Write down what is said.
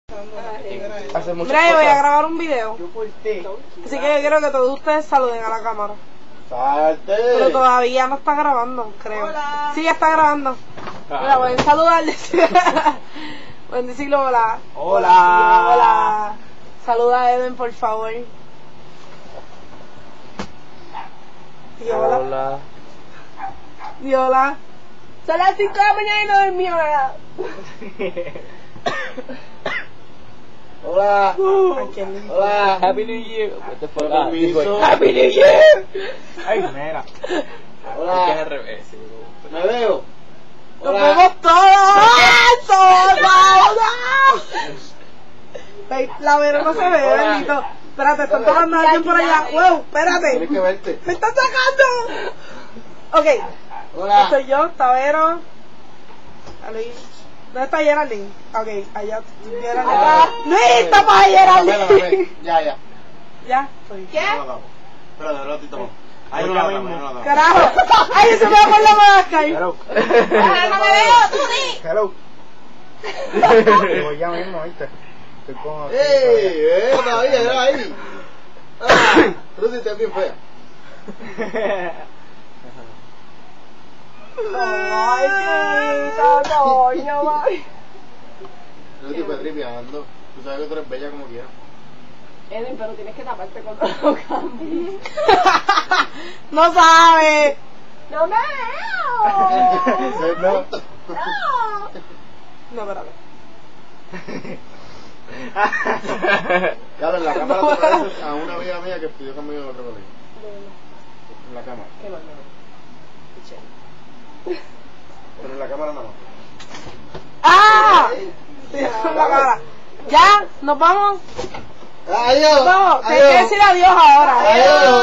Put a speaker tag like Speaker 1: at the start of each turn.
Speaker 1: Hace muchas
Speaker 2: Mira, yo voy a
Speaker 1: cosas.
Speaker 2: grabar un video.
Speaker 1: Yo por ti.
Speaker 2: Así que yo quiero que todos ustedes saluden a la cámara.
Speaker 1: Salte.
Speaker 2: Pero todavía no está grabando, creo.
Speaker 3: Hola.
Speaker 2: Sí, ya está grabando. Mira, pueden saludarle. Pueden decirle hola.
Speaker 1: Hola.
Speaker 2: Hola. Saluda a Eden, por favor. Y hola.
Speaker 1: Hola.
Speaker 2: Y hola. Son las 5 de la mañana y no dormí nada.
Speaker 1: Hola.
Speaker 2: Ay, qué lindo.
Speaker 1: Hola. Happy New Year. What the fuck?
Speaker 4: Permiso.
Speaker 1: Happy New Year.
Speaker 4: Ay, mira.
Speaker 1: Hola.
Speaker 4: Es que es al revés. Sí.
Speaker 1: Me veo.
Speaker 2: ¡Nos
Speaker 1: Hola.
Speaker 2: vemos todos! ¡Ay, la Vero no se ve,
Speaker 1: Hola.
Speaker 2: bendito! Espérate, están tocando a alguien por allá. ¡Wow!
Speaker 1: Tienes
Speaker 2: ¡Espérate!
Speaker 1: que verte.
Speaker 2: ¡Me están sacando! Ok,
Speaker 1: Hola.
Speaker 2: soy yo, Tavero. Ali. ¿Dónde está Geraldine? Ok, allá. Geraldine. ¡Luis, está para Geraldine!
Speaker 1: Ya.
Speaker 2: Ya, estoy.
Speaker 3: ¿Qué?
Speaker 1: No lo damos. Espérate, un ratito más.
Speaker 4: Ahí
Speaker 1: No
Speaker 4: ya
Speaker 1: lo
Speaker 4: mismo.
Speaker 1: damos, no lo damos.
Speaker 2: ¡Carajo! ¡Ay, se me va por la máscara!
Speaker 4: Hello.
Speaker 3: Ah, no me veo, tú di.
Speaker 4: Hello. Digo ya mismo, ¿viste? Estoy con...
Speaker 1: ¡Ey! Todavía, era ahí. Ah, Rudy, estás bien fea.
Speaker 2: ¡Ay, qué coño, mami!
Speaker 1: Rudy, fue tripeando. Tú sabes que tú eres bella como quieras.
Speaker 3: Edwin, pero tienes que taparte cuando lo cambies.
Speaker 2: ¡No sabe!
Speaker 3: ¡No me veo!
Speaker 1: No.
Speaker 2: No, espérate.
Speaker 1: Claro, en la cámara te pareces a una amiga mía que estudió conmigo en otro colegio. En la cámara.
Speaker 3: Qué mal,
Speaker 1: Pero en la cámara nada más.
Speaker 2: ¡Ah! La cara. ¿Ya? ¿Nos vamos?
Speaker 1: ¡Adiós!
Speaker 2: Vamos, tienes que decir adiós ahora.
Speaker 1: ¡Adiós!